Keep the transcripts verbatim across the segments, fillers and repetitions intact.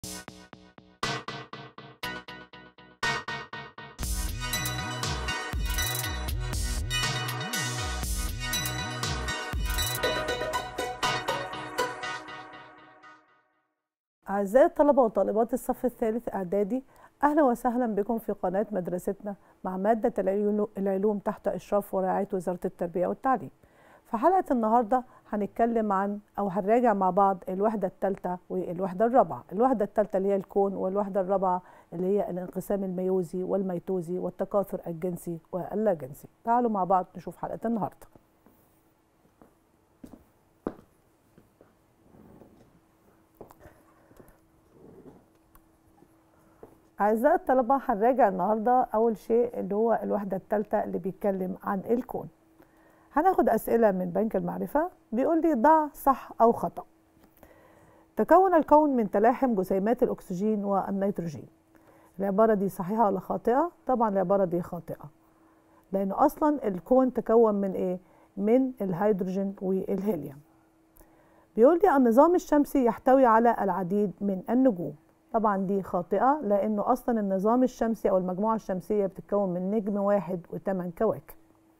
أعزائي الطلبة وطالبات الصف الثالث إعدادي، أهلا وسهلا بكم في قناة مدرستنا مع مادة العلوم تحت إشراف ورعاية وزارة التربية والتعليم. في حلقة النهاردة هنتكلم عن أو هنراجع مع بعض الوحدة الثالثة والوحدة الرابعة. الوحدة الثالثة اللي هي الكون، والوحدة الرابعة اللي هي الانقسام الميوزي والميتوزي والتكاثر الجنسي واللاجنسي. تعالوا مع بعض نشوف حلقة النهاردة. أعزائي الطلبة، هنراجع النهاردة أول شيء اللي هو الوحدة الثالثة اللي بيتكلم عن الكون. هناخد أسئلة من بنك المعرفة. بيقول لي ضع صح أو خطأ. تكون الكون من تلاحم جسيمات الأكسجين والنيتروجين. العبارة دي صحيحة ولا خاطئة؟ طبعا العبارة دي خاطئة، لأنه أصلا الكون تكون من إيه؟ من الهيدروجين والهيليوم. بيقول لي النظام الشمسي يحتوي على العديد من النجوم. طبعا دي خاطئة، لأنه أصلا النظام الشمسي أو المجموعة الشمسية بتتكون من نجم واحد وثمان كواكب.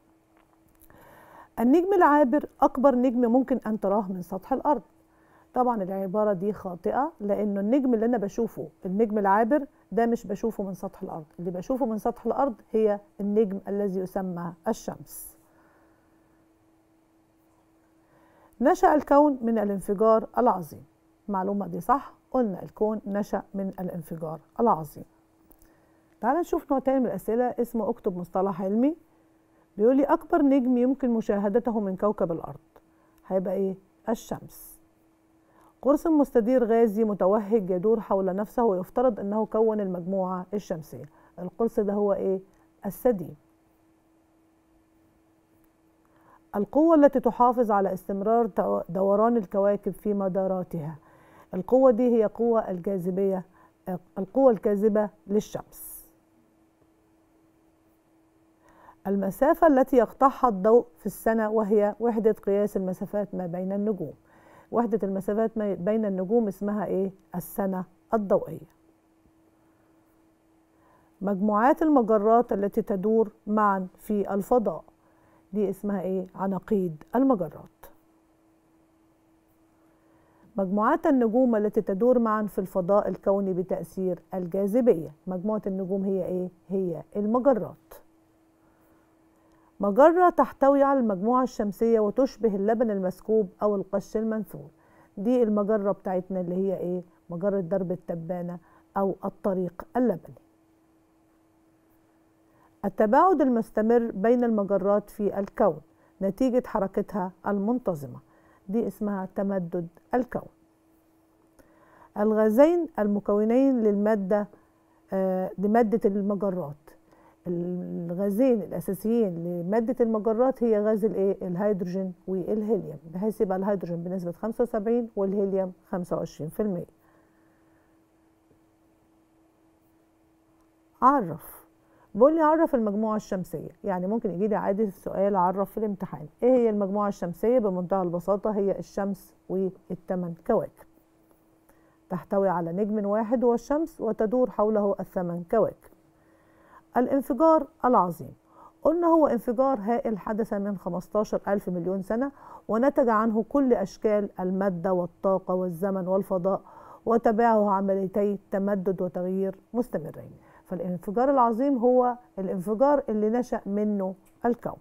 النجم العابر أكبر نجم ممكن أن تراه من سطح الأرض. طبعا العبارة دي خاطئة، لأنه النجم اللي أنا بشوفه النجم العابر ده مش بشوفه من سطح الأرض، اللي بشوفه من سطح الأرض هي النجم الذي يسمى الشمس. نشأ الكون من الانفجار العظيم. المعلومة دي صح، قلنا الكون نشأ من الانفجار العظيم. تعال نشوف نوع تاني من الأسئلة اسمه اكتب مصطلح علمي. بيقول لي أكبر نجم يمكن مشاهدته من كوكب الأرض هيبقى إيه؟ الشمس. قرص مستدير غازي متوهج يدور حول نفسه ويفترض أنه كون المجموعة الشمسية. القرص ده هو إيه؟ السديم. القوة التي تحافظ على استمرار دوران الكواكب في مداراتها. القوة دي هي قوة الجاذبية، القوة الجاذبة للشمس. المسافة التي يقطعها الضوء في السنة وهي وحدة قياس المسافات ما بين النجوم. وحدة المسافات ما بين النجوم اسمها ايه؟ السنة الضوئية. مجموعات المجرات التي تدور معا في الفضاء دي اسمها ايه؟ عناقيد المجرات. مجموعات النجوم التي تدور معا في الفضاء الكوني بتأثير الجاذبية. مجموعة النجوم هي ايه؟ هي المجرات. مجرة تحتوي على المجموعة الشمسية وتشبه اللبن المسكوب أو القش المنثور. دي المجرة بتاعتنا اللي هي ايه؟ مجرة درب التبانة أو الطريق اللبني. التباعد المستمر بين المجرات في الكون نتيجة حركتها المنتظمة دي اسمها تمدد الكون. الغازين المكونين للمادة آه لمادة المجرات. الغازين الأساسيين لمادة المجرات هي غاز الايه؟ الهيدروجين والهيليوم، بحيث يبقى الهيدروجين بنسبة خمسة وسبعين والهيليوم خمسة وعشرين في المية. عرف. بقول لي عرف المجموعة الشمسية، يعني ممكن يجي لي عادي سؤال عرف في الامتحان. ايه هي المجموعة الشمسية؟ بمنتهى البساطة هي الشمس والثمان كواكب. تحتوي على نجم واحد هو الشمس وتدور حوله الثمان كواكب. الانفجار العظيم قلنا هو انفجار هائل حدث من خمستاشر ألف مليون سنة، ونتج عنه كل أشكال المادة والطاقة والزمن والفضاء، وتبعه عمليتي تمدد وتغيير مستمرين. فالانفجار العظيم هو الانفجار اللي نشأ منه الكون.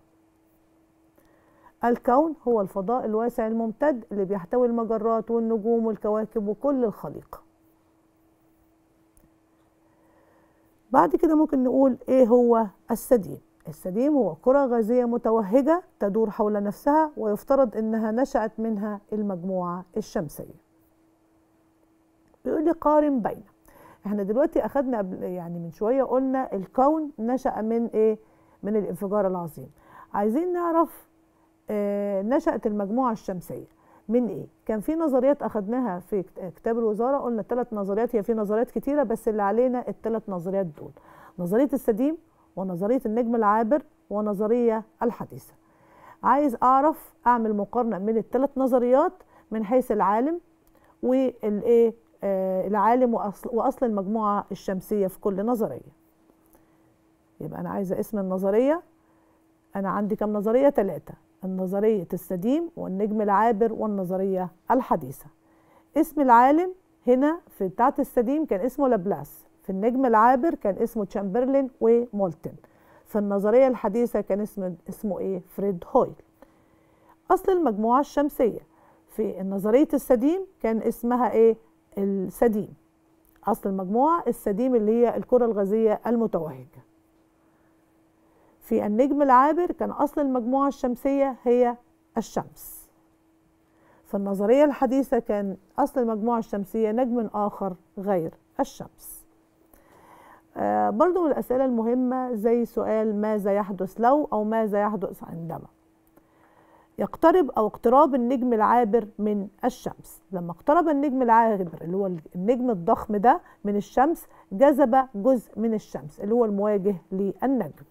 الكون هو الفضاء الواسع الممتد اللي بيحتوي المجرات والنجوم والكواكب وكل الخليقة. بعد كده ممكن نقول ايه هو السديم. السديم هو كرة غازية متوهجة تدور حول نفسها ويفترض انها نشأت منها المجموعة الشمسية. بيقول لي قارن بين. احنا دلوقتي اخدنا يعني من شوية قلنا الكون نشأ من ايه؟ من الانفجار العظيم. عايزين نعرف اه نشأت المجموعة الشمسية من ايه؟ كان في نظريات اخدناها في كتاب الوزارة، قلنا ثلاث نظريات، هي في نظريات كتيرة بس اللي علينا الثلاث نظريات دول. نظرية السديم ونظرية النجم العابر ونظرية الحديثة. عايز اعرف اعمل مقارنة من الثلاث نظريات من حيث العالم والايه العالم وأصل, وأصل المجموعة الشمسية في كل نظرية. يبقى أنا عايزة اسم النظرية. أنا عندي كم نظرية؟ ثلاثة: النظرية السديم والنجم العابر والنظرية الحديثة. اسم العالم هنا في بتاعة السديم كان اسمه لابلاس، في النجم العابر كان اسمه تشامبرلين ومولتن، في النظرية الحديثة كان اسمه اسمه ايه؟ فريد هويل. أصل المجموعة الشمسية في نظرية السديم كان اسمها ايه؟ السديم. أصل المجموعة السديم اللي هي الكرة الغازية المتوهجة. في النجم العابر كان أصل المجموعة الشمسية هي الشمس. في النظرية الحديثة كان أصل المجموعة الشمسية نجم آخر غير الشمس. آه برضو من الأسئلة المهمة زي سؤال ماذا يحدث لو، أو ماذا يحدث عندما يقترب أو اقتراب النجم العابر من الشمس. لما اقترب النجم العابر اللي هو النجم الضخم ده من الشمس، جذب جزء من الشمس اللي هو المواجه للنجم.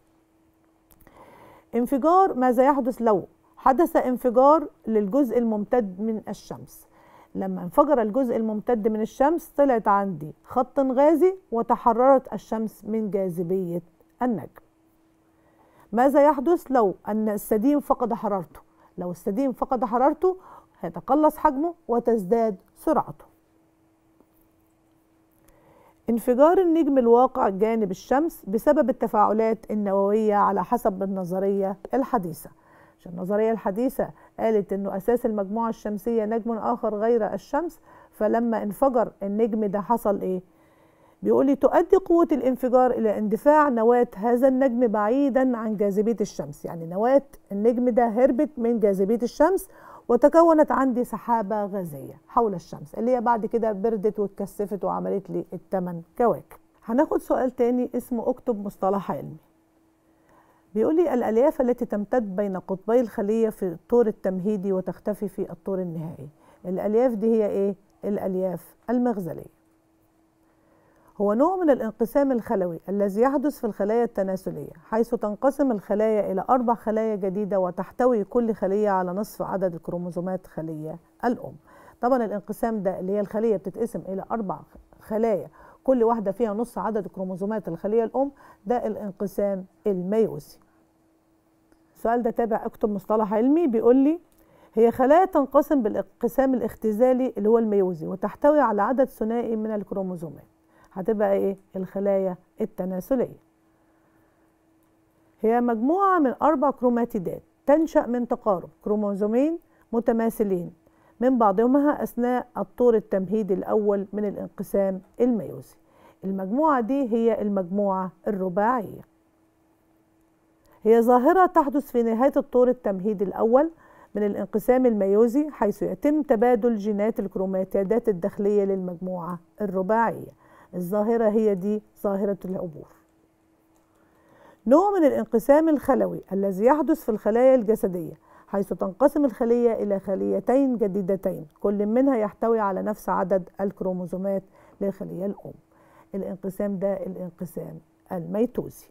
انفجار، ماذا يحدث لو حدث انفجار للجزء الممتد من الشمس. لما انفجر الجزء الممتد من الشمس طلعت عندي خط غازي وتحررت الشمس من جاذبية النجم. ماذا يحدث لو أن السديم فقد حرارته؟ لو السديم فقد حرارته هيتقلص حجمه وتزداد سرعته. انفجار النجم الواقع جانب الشمس بسبب التفاعلات النووية على حسب النظرية الحديثة. عشان النظرية الحديثة قالت انه اساس المجموعة الشمسية نجم اخر غير الشمس، فلما انفجر النجم ده حصل ايه؟ بيقولي تؤدي قوة الانفجار الى اندفاع نواة هذا النجم بعيدا عن جاذبية الشمس. يعني نواة النجم ده هربت من جاذبية الشمس وتكونت عندي سحابة غازية حول الشمس اللي هي بعد كده بردت واتكثفت وعملت لي الثمان كواكب. هناخد سؤال تاني اسمه اكتب مصطلح علمي. بيقول لي الألياف التي تمتد بين قطبي الخلية في الطور التمهيدي وتختفي في الطور النهائي. الألياف دي هي ايه؟ الألياف المغزلية. هو نوع من الانقسام الخلوي الذي يحدث في الخلايا التناسلية، حيث تنقسم الخلايا إلى أربع خلايا جديدة وتحتوي كل خلية على نصف عدد الكروموسومات خلية الأم. طبعا الانقسام ده اللي هي الخلية بتتقسم إلى أربع خلايا كل واحدة فيها نص عدد كروموسومات الخلية الأم، ده الانقسام الميوزي. السؤال ده تابع اكتب مصطلح علمي. بيقول لي هي خلايا تنقسم بالانقسام الاختزالي اللي هو الميوزي وتحتوي على عدد ثنائي من الكروموسومات. هتبقى ايه؟ الخلايا التناسلية. هي مجموعة من أربع كروماتيدات تنشأ من تقارب كروموسومين متماثلين من بعضهما أثناء الطور التمهيدي الأول من الانقسام الميوزي. المجموعة دي هي المجموعة الرباعية. هي ظاهرة تحدث في نهاية الطور التمهيدي الأول من الانقسام الميوزي، حيث يتم تبادل جينات الكروماتيدات الداخلية للمجموعة الرباعية. الظاهرة هي دي ظاهرة العبور. نوع من الانقسام الخلوي الذي يحدث في الخلايا الجسدية، حيث تنقسم الخلية إلى خليتين جديدتين كل منها يحتوي على نفس عدد الكروموسومات للخلية الأم. الانقسام ده الانقسام الميتوزي.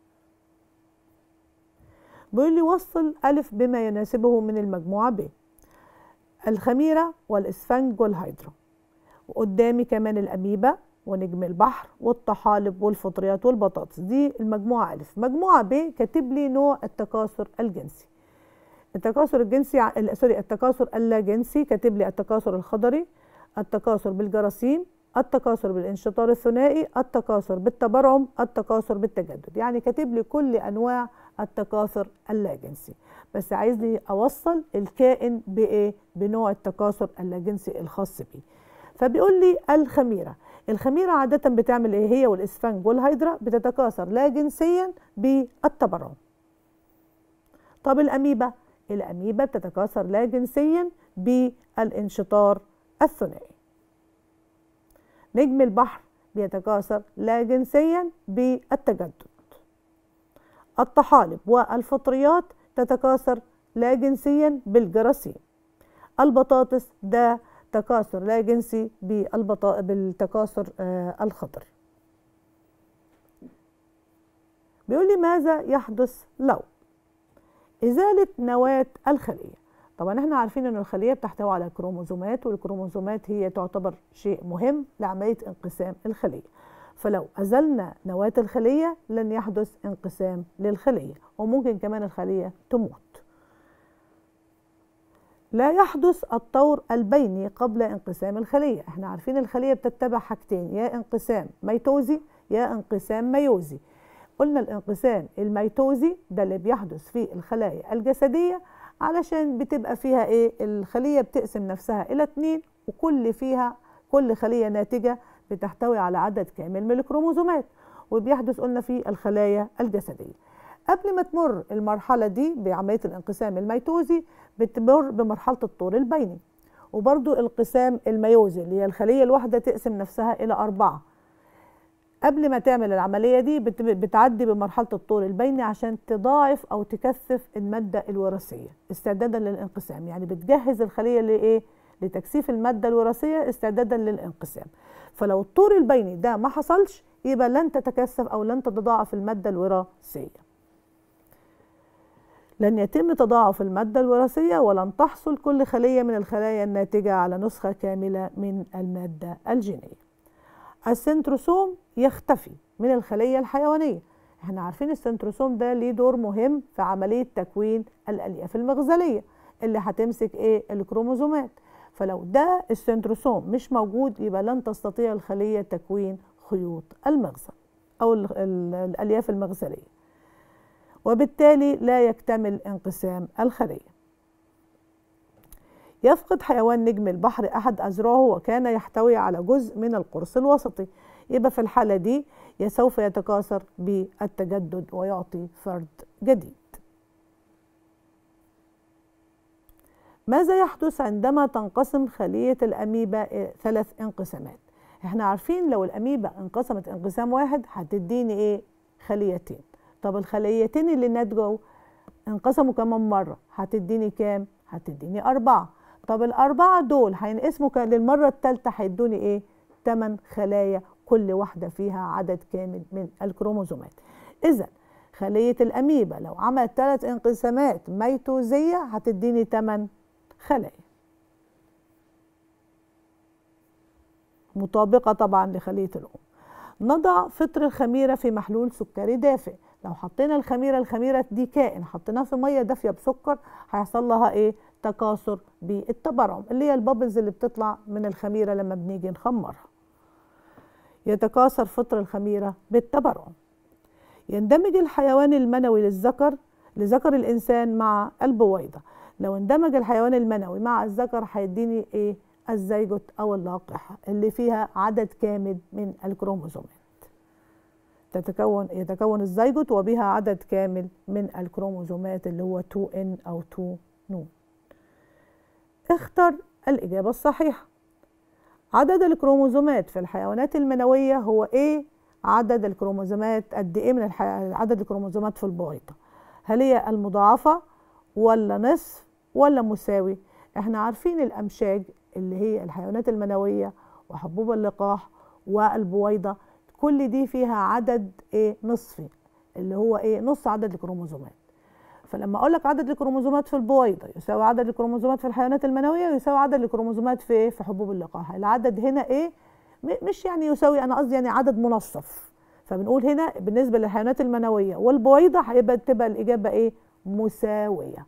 بيقول لي وصل ألف بما يناسبه من المجموعة ب. الخميرة والإسفنج والهيدرا، وقدامي كمان الأميبا ونجم البحر والطحالب والفطريات والبطاطس. دي المجموعة ألف. مجموعة ب كاتب لي نوع التكاثر الجنسي. التكاثر الجنسي سوري التكاثر اللاجنسي كاتب لي التكاثر الخضري، التكاثر بالجراثيم، التكاثر بالانشطار الثنائي، التكاثر بالتبرعم، التكاثر بالتجدد. يعني كاتب لي كل انواع التكاثر اللاجنسي، بس عايزني اوصل الكائن بايه؟ بنوع التكاثر اللاجنسي الخاص بيه. فبيقول لي الخميره. الخميره عاده بتعمل ايه؟ هي والاسفنج والهيدرا بتتكاثر لاجنسيا بالتبرعم. طب الاميبا؟ الاميبا بتتكاثر لاجنسيا بالانشطار الثنائي. نجم البحر بيتكاثر لاجنسيا بالتجدد. الطحالب والفطريات تتكاثر لاجنسيا بالجراثيم. البطاطس ده تكاثر لاجنسي بالتكاثر الخضر. بيقول لي ماذا يحدث لو إزالة نواة الخلية؟ طبعا احنا عارفين ان الخليه بتحتوي على كروموزومات، والكروموزومات هي تعتبر شيء مهم لعمليه انقسام الخليه. فلو ازلنا نواه الخليه لن يحدث انقسام للخليه، وممكن كمان الخليه تموت. لا يحدث الطور البيني قبل انقسام الخليه. احنا عارفين الخليه بتتبع حاجتين، يا انقسام ميتوزي يا انقسام ميوزي. قلنا الانقسام الميتوزي ده اللي بيحدث في الخلايا الجسديه، علشان بتبقى فيها ايه، الخليه بتقسم نفسها الى اتنين، وكل فيها كل خليه ناتجه بتحتوي على عدد كامل من الكروموزومات، وبيحدث قلنا في الخلايا الجسديه. قبل ما تمر المرحله دي بعمليه الانقسام الميتوزي بتمر بمرحله الطور البيني، وبرضو الانقسام الميوزي اللي هي الخليه الواحده تقسم نفسها الى اربعه. قبل ما تعمل العمليه دي بتعدي بمرحله الطور البيني عشان تضاعف او تكثف الماده الوراثيه استعدادا للانقسام، يعني بتجهز الخليه لايه، لتكثيف الماده الوراثيه استعدادا للانقسام. فلو الطور البيني ده ما حصلش يبقى لن تتكثف او لن تتضاعف الماده الوراثيه، لن يتم تضاعف المادة الوراثية، ولن تحصل كل خلية من الخلايا الناتجة على نسخة كاملة من المادة الجينية. السنتروسوم يختفي من الخلية الحيوانية. احنا عارفين السنتروسوم ده ليه دور مهم في عملية تكوين الألياف المغزلية اللي هتمسك ايه، الكروموزومات. فلو ده السنتروسوم مش موجود يبقى لن تستطيع الخلية تكوين خيوط المغزل أو الألياف المغزلية، وبالتالي لا يكتمل انقسام الخلية. يفقد حيوان نجم البحر أحد أذرعه وكان يحتوي على جزء من القرص الوسطي، يبقى في الحالة دي سوف يتكاثر بالتجدد ويعطي فرد جديد. ماذا يحدث عندما تنقسم خلية الأميبا ثلاث انقسامات؟ احنا عارفين لو الأميبا انقسمت انقسام واحد هتديني ايه، خليتين. طب الخليتين اللي ناتجوا انقسموا كمان مرة هتديني كام؟ هتديني أربعة. طب الأربعة دول هينقسموا للمرة الثالثة هيدوني إيه؟ ثمان خلايا كل واحدة فيها عدد كامل من الكروموزومات. إذا خلية الأميبا لو عملت ثلاث انقسامات ميتوزية هتديني ثمان خلايا، مطابقة طبعا لخلية الأم. نضع فطر الخميرة في محلول سكري دافئ. لو حطينا الخميرة، الخميرة دي كائن حطيناها في مية دافية بسكر هيحصل لها ايه؟ تكاثر بالتبرعم، اللي هي البابلز اللي بتطلع من الخميرة لما بنيجي نخمرها. يتكاثر فطر الخميرة بالتبرعم. يندمج الحيوان المنوي للذكر لذكر الإنسان مع البويضة. لو اندمج الحيوان المنوي مع الذكر هيديني ايه؟ الزيجوت أو اللقاحة اللي فيها عدد كامل من الكروموزومات. تتكون يتكون الزيجوت وبها عدد كامل من الكروموزومات اللي هو تو إن أو تو نون. اختر الإجابة الصحيحة. عدد الكروموزومات في الحيوانات المنوية هو إيه؟ عدد الكروموزومات قد إيه من الحي... عدد الكروموزومات في البويضة؟ هل هي المضاعفة ولا نصف ولا مساوي؟ احنا عارفين الأمشاج اللي هي الحيوانات المنوية وحبوب اللقاح والبويضة كل دي فيها عدد ايه؟ نصفي، اللي هو ايه؟ نص عدد الكروموزومات. فلما اقول لك عدد الكروموزومات في البويضه يساوي عدد الكروموزومات في الحيوانات المنويه يساوي عدد الكروموزومات في ايه؟ في حبوب اللقاح. العدد هنا ايه؟ مش يعني يساوي، انا قصدي يعني عدد منصف. فبنقول هنا بالنسبه للحيوانات المنويه والبويضه هيبقى تبقى الاجابه ايه؟ مساويه.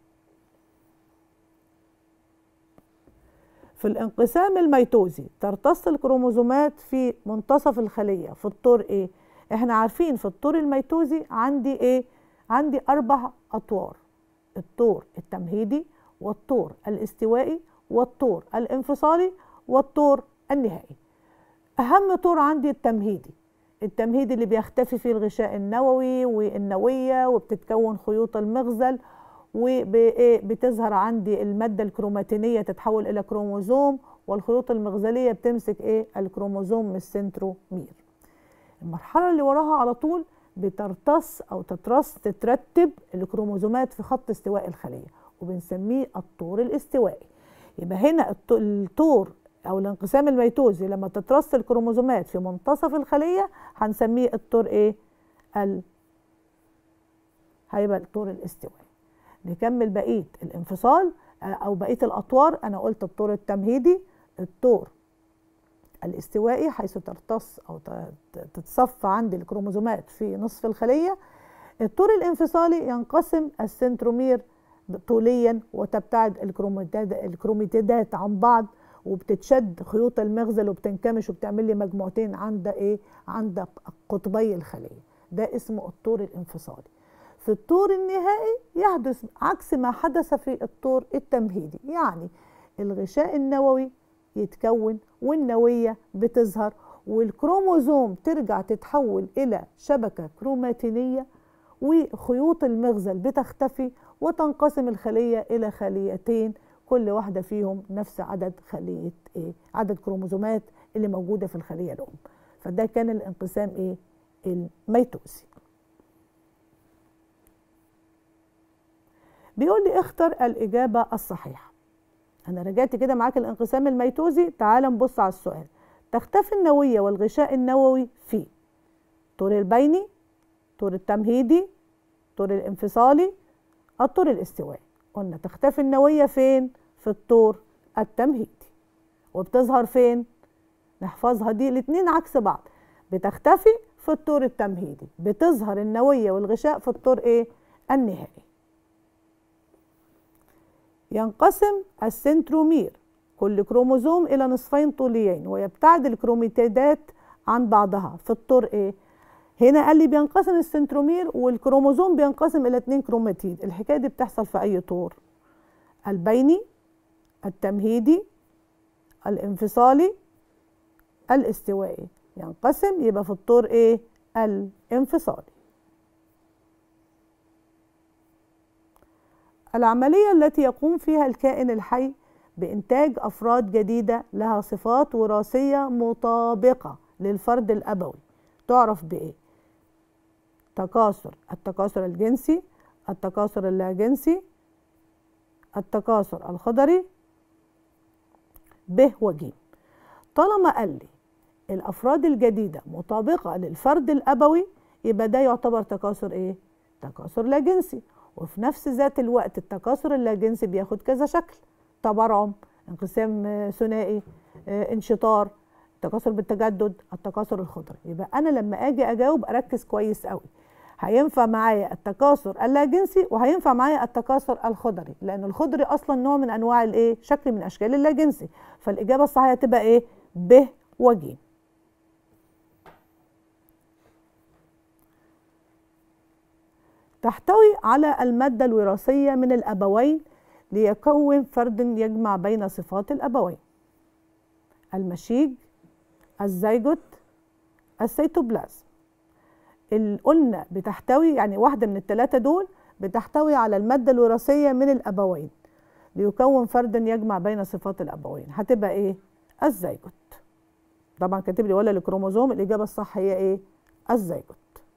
في الانقسام الميتوزي ترتص الكروموزومات في منتصف الخليه في الطور ايه؟ احنا عارفين في الطور الميتوزي عندي ايه؟ عندي اربع اطوار: الطور التمهيدي والطور الاستوائي والطور الانفصالي والطور النهائي. اهم طور عندي التمهيدي. التمهيدي اللي بيختفي فيه الغشاء النووي والنويه وبتتكون خيوط المغزل، وبتظهر عندي المادة الكروماتينية تتحول إلى كروموزوم، والخيوط المغزلية بتمسك إيه؟ الكروموزوم من السنترومير. المرحلة اللي وراها على طول بترتص أو تترص تترتب الكروموزومات في خط استواء الخلية وبنسميه الطور الاستوائي. يبقى هنا الطور أو الانقسام الميتوزي لما تترص الكروموزومات في منتصف الخلية هنسميه الطور إيه؟ ال هيبقى الطور الاستوائي. نكمل بقية الانفصال. او بقيه الاطوار. انا قلت الطور التمهيدي، الطور الاستوائي حيث ترتص او تتصفى عندي الكروموزومات في نصف الخليه. الطور الانفصالي ينقسم السنترومير طوليا وتبتعد الكروماتيدات عن بعض وبتتشد خيوط المغزل وبتنكمش وبتعمل لي مجموعتين عند ايه؟ عند قطبي الخليه. ده اسمه الطور الانفصالي. في الطور النهائي يحدث عكس ما حدث في الطور التمهيدي، يعني الغشاء النووي يتكون والنويه بتظهر والكروموزوم ترجع تتحول الى شبكه كروماتينيه وخيوط المغزل بتختفي وتنقسم الخليه الى خليتين كل واحده فيهم نفس عدد خليه ايه؟ عدد كروموزومات اللي موجوده في الخليه الام. فده كان الانقسام ايه؟ الميتوزي. بيقول لي اختر الاجابه الصحيحه. انا رجعت كده معاك الانقسام الميتوزي، تعال نبص على السؤال. تختفي النويه والغشاء النووي في الطور البيني، الطور التمهيدي، الطور الانفصالي، الطور الاستوائي. قلنا تختفي النويه فين؟ في الطور التمهيدي. وبتظهر فين؟ نحفظها دي، الاثنين عكس بعض. بتختفي في الطور التمهيدي، بتظهر النويه والغشاء في الطور ايه؟ النهائي. ينقسم السنترومير كل كروموزوم الى نصفين طوليين ويبتعد الكروماتيدات عن بعضها في الطور ايه؟ هنا قال لي بينقسم السنترومير والكروموزوم بينقسم الى اتنين كروماتيد. الحكايه دي بتحصل في اي طور؟ البيني، التمهيدي، الانفصالي، الاستوائي. ينقسم يبقى في الطور ايه؟ الانفصالي. العملية التي يقوم فيها الكائن الحي بإنتاج أفراد جديدة لها صفات وراثية مطابقة للفرد الأبوي تعرف بإيه؟ تكاثر، التكاثر الجنسي، التكاثر اللاجنسي، التكاثر الخضري، ب وج. طالما قال لي الأفراد الجديدة مطابقة للفرد الأبوي يبقى ده يعتبر تكاثر إيه؟ تكاثر لاجنسي. وفي نفس ذات الوقت التكاثر اللاجنسي بياخد كذا شكل: تبرعم، انقسام ثنائي، انشطار، التكاثر بالتجدد، التكاثر الخضري. يبقى انا لما اجي اجاوب اركز كويس قوي، هينفع معايا التكاثر اللاجنسي وهينفع معايا التكاثر الخضري، لان الخضري اصلا نوع من انواع الايه؟ شكل من اشكال اللاجنسي. فالاجابه الصحيحه هتبقى ايه؟ ب وج. تحتوي على المادة الوراثية من الأبوين ليكون فرد يجمع بين صفات الأبوين: المشيج، الزيجوت، السيتوبلازم. قلنا بتحتوي، يعني واحدة من الثلاثة دول بتحتوي على المادة الوراثية من الأبوين ليكون فرد يجمع بين صفات الأبوين. هتبقى إيه؟ الزيجوت. طبعا كاتب لي ولا الكروموزوم، الإجابة الصح هي إيه؟ الزيجوت.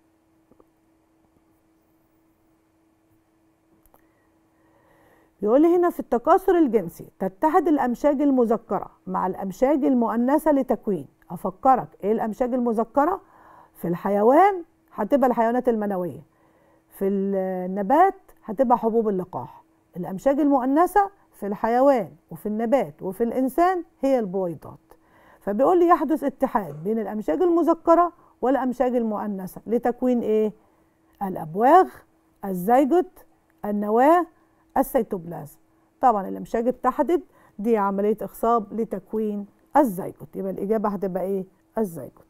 يقول لي هنا في التكاثر الجنسي تتحد الأمشاج المذكرة مع الأمشاج المؤنثة لتكوين. أفكرك إيه الأمشاج المذكرة؟ في الحيوان هتبقى الحيوانات المنوية، في النبات هتبقى حبوب اللقاح. الأمشاج المؤنثة في الحيوان وفي النبات وفي الإنسان هي البويضات. فبيقول لي يحدث اتحاد بين الأمشاج المذكرة والأمشاج المؤنثة لتكوين إيه؟ الأبواغ، الزيجوت، النواة، السيتوبلازم. طبعا الامشاج اتحدت، دي عمليه اخصاب لتكوين الزيجوت. يبقى الاجابه هتبقى ايه؟ الزيجوت.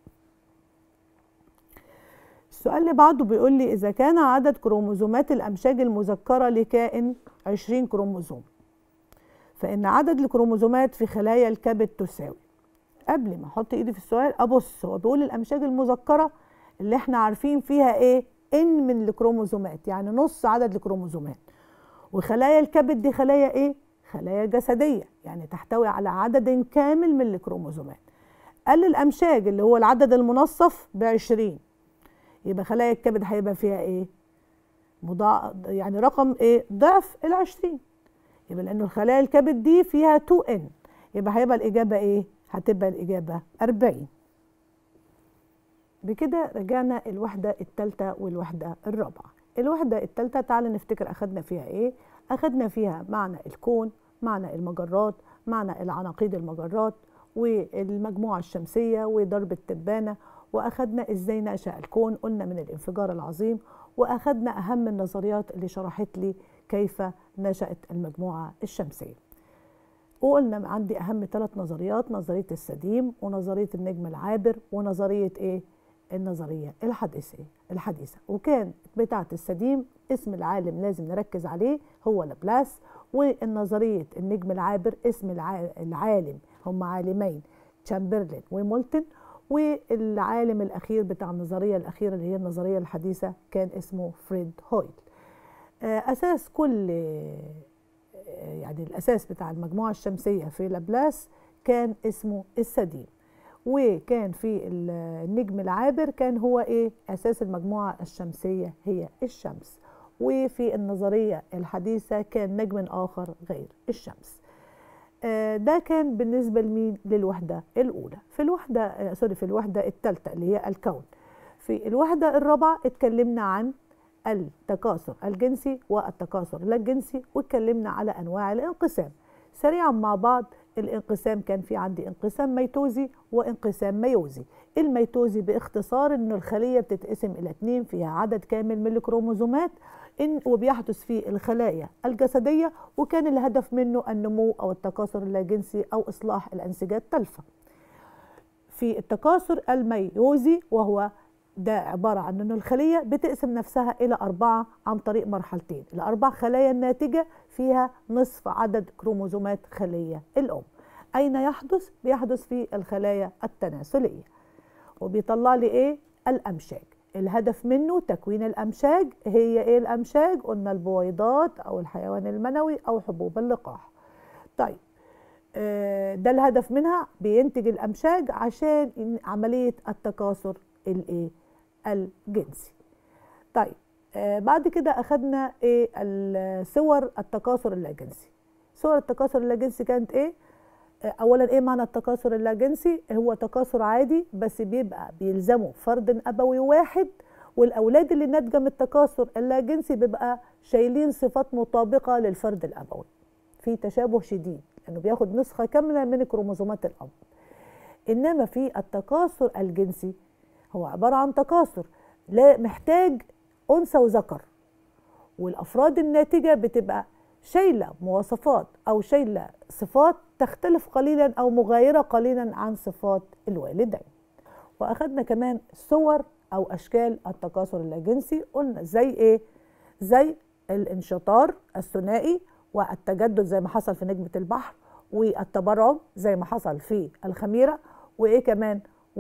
السؤال اللي بعده بيقول لي اذا كان عدد كروموزومات الامشاج المذكره لكائن عشرين كروموزوم فان عدد الكروموزومات في خلايا الكبد تساوي. قبل ما احط ايدي في السؤال ابص، هو بيقول الامشاج المذكره اللي احنا عارفين فيها ايه؟ ان من الكروموزومات، يعني نص عدد الكروموزومات. وخلايا الكبد دي خلايا ايه؟ خلايا جسديه، يعني تحتوي على عدد كامل من الكروموزومات. قال الامشاج اللي هو العدد المنصف بعشرين، يبقى خلايا الكبد هيبقى فيها ايه؟ مضاعف، يعني رقم ايه؟ ضعف العشرين. يبقى لانه خلايا الكبد دي فيها تو ان، يبقى هيبقى الاجابه ايه؟ هتبقى الاجابه أربعين. بكده رجعنا الوحده الثالثه والوحده الرابعه. الوحده الثالثه تعالى نفتكر اخدنا فيها ايه. أخدنا فيها معنى الكون، معنى المجرات، معنى العناقيد المجرات، والمجموعة الشمسية وضرب التبانة، وأخدنا إزاي نشأ الكون، قلنا من الانفجار العظيم، وأخدنا أهم النظريات اللي شرحت لي كيف نشأت المجموعة الشمسية. وقلنا عندي أهم ثلاث نظريات: نظرية السديم، ونظرية النجم العابر، ونظرية إيه؟ النظرية الحديثة الحديثة وكان بتاعة السديم اسم العالم لازم نركز عليه هو لابلاس، والنظرية النجم العابر اسم العالم هم عالمين تشامبرلين ومولتن، والعالم الأخير بتاع النظرية الأخيرة اللي هي النظرية الحديثة كان اسمه فريد هويل. أساس كل يعني الأساس بتاع المجموعة الشمسية في لابلاس كان اسمه السديم، وكان في النجم العابر كان هو ايه اساس المجموعه الشمسيه هي الشمس، وفي النظريه الحديثه كان نجم اخر غير الشمس. ده كان بالنسبه لمين؟ للوحده الاولى. في الوحده سوري في الوحده الثالثه اللي هي الكون. في الوحده الرابعه اتكلمنا عن التكاثر الجنسي والتكاثر اللاجنسي، واتكلمنا على انواع الانقسام. سريعا مع بعض، الانقسام كان في عندي انقسام ميتوزي وانقسام ميوزي. الميتوزي باختصار ان الخليه بتتقسم الى اثنين فيها عدد كامل من الكروموزومات، إن وبيحدث في الخلايا الجسديه، وكان الهدف منه النمو او التكاثر اللاجنسي او اصلاح الانسجه التالفه. في التكاثر الميوزي وهو ده عبارة عن أن الخلية بتقسم نفسها إلى أربعة عن طريق مرحلتين. الأربع خلايا الناتجة فيها نصف عدد كروموزومات خلية الأم. أين يحدث؟ بيحدث في الخلايا التناسلية، وبيطلع لي إيه؟ الأمشاج. الهدف منه تكوين الأمشاج. هي إيه الأمشاج؟ قلنا البويضات أو الحيوان المنوي أو حبوب اللقاح. طيب ده الهدف منها، بينتج الأمشاج عشان عملية التكاثر الإيه؟ الجنسي. طيب آه بعد كده اخذنا ايه صور التكاثر اللاجنسي. صور التكاثر اللاجنسي كانت ايه؟ آه اولا ايه معنى التكاثر اللاجنسي؟ هو تكاثر عادي بس بيبقى بيلزمه فرد ابوي واحد، والاولاد اللي ناتجه من التكاثر اللاجنسي بيبقى شايلين صفات مطابقه للفرد الابوي، في تشابه شديد لانه بياخد نسخه كامله من كروموزومات الاب. انما في التكاثر الجنسي هو عبارة عن تكاثر لا محتاج أنثى وذكر، والأفراد الناتجة بتبقى شايلة مواصفات أو شايلة صفات تختلف قليلا أو مغايرة قليلا عن صفات الوالدين. وأخذنا كمان صور أو أشكال التكاثر اللاجنسي، قلنا زي إيه؟ زي الانشطار الثنائي والتجدد زي ما حصل في نجمة البحر، والتبرعم زي ما حصل في الخميرة، وإيه كمان؟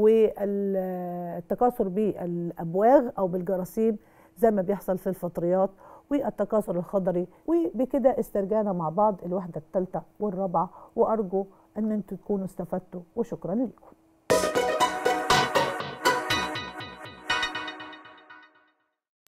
والتكاثر بالأبواغ أو بالجراثيم زي ما بيحصل في الفطريات، والتكاثر الخضري. وبكده استرجعنا مع بعض الوحدة الثالثة والرابعة، وأرجو أن أنتم تكونوا استفدتوا، وشكرا لكم.